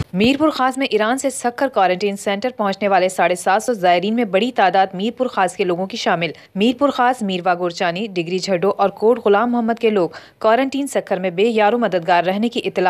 میرپور خاص میں ایران سے سکھر کوارنٹین سینٹر پہنچنے والے 750 زائرین میں بڑی تعداد میرپور خاص کے لوگوں کی شامل۔ میرپور خاص، میروا گورچانی، ڈگری جھڈو اور کوٹ غلام محمد کے لوگ کوارنٹین سکھر میں بے یار و مددگار رہنے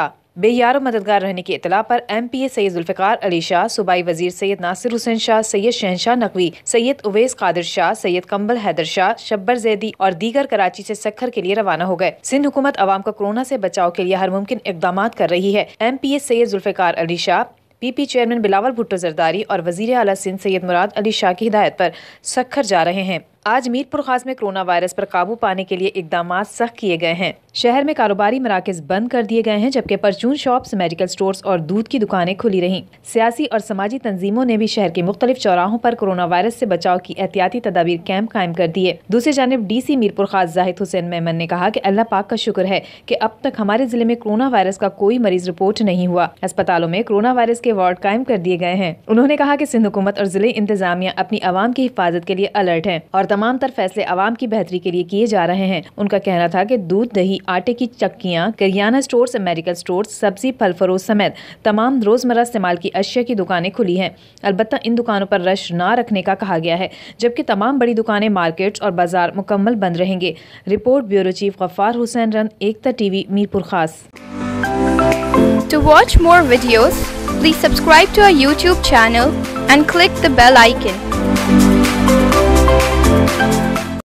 کی اطلاع پر M P A Syed Zulfiqar Ali شاہ، صوبائی وزیر سید ناصر حسین شاہ، سید شہنشاہ نقوی، سید اویس قادر شاہ، سید کمبل حیدر شاہ، شبر زیدی اور دیگر کراچی سے سکھر کے لیے روانہ ہو گئے۔ سندھ حکومت عوام کا کورونا سے بچاؤ کے لیے ہر ممکن اقدامات کر رہی ہے۔ M P A Syed Zulfiqar Ali Shah, P P chairman Bilawal Bhutto Zardari اور وزیر اعلیٰ سندھ سید مراد علی شاہ کی ہدایت پر سکھر جا رہے ہیں۔ آج میرپور خاص میں کورونا وائرس پر قابو پانے کے لیے اقدامات سخت کیے گئے ہیں۔ شہر میں کاروباری مراکز بند کر دیے گئے ہیں، جبکہ پرچون شاپس، میڈیکل سٹورز اور دودھ کی دکانیں کھلی رہیں۔ سیاسی اور سماجی تنظیموں نے بھی شہر کے مختلف چوراہوں پر کورونا وائرس سے بچاؤ کی احتیاطی تدابیر کیمپ قائم کر دیے۔ دوسری جانب ڈی سی میرپور خاص زاہد حسین میمن نے کہا کہ اللہ پاک کا شکر ہے کہ اب تک ہمارے ضلع میں کورونا وائرس کا کوئی مریض رپورٹ نہیں ہوا۔ اسپتالوں میں کورونا وائرس کے وارڈ قائم کر دیے گئے ہیں۔ انہوں نے کہا کہ سندھ حکومت اور ضلع انتظامیہ اپنی عوام کی حفاظت کے لیے الرٹ ہیں اور تمام تر فیصلے عوام کی بہتری کے لیے کیے جا رہے ہیں۔ ان کا کہنا تھا کہ دودھ، دہی، آٹے کی چکیاں، کریانہ سٹورز، میڈیکل سٹورز، سبزی پھل فروش سمیت تمام روزمرہ استعمال کی اشیاء کی دکانیں کھلی ہیں۔ البتہ ان دکانوں پر رش نہ رکھنے کا کہا گیا ہے، جبکہ تمام بڑی دکانیں، مارکیٹس اور بازار مکمل بند رہیں گے۔ Report bureau chief Ghaffar Hussain رن، Ekta T V, Mirpur Khas. To watch more videos, please subscribe to our YouTube channel and click the bell icon.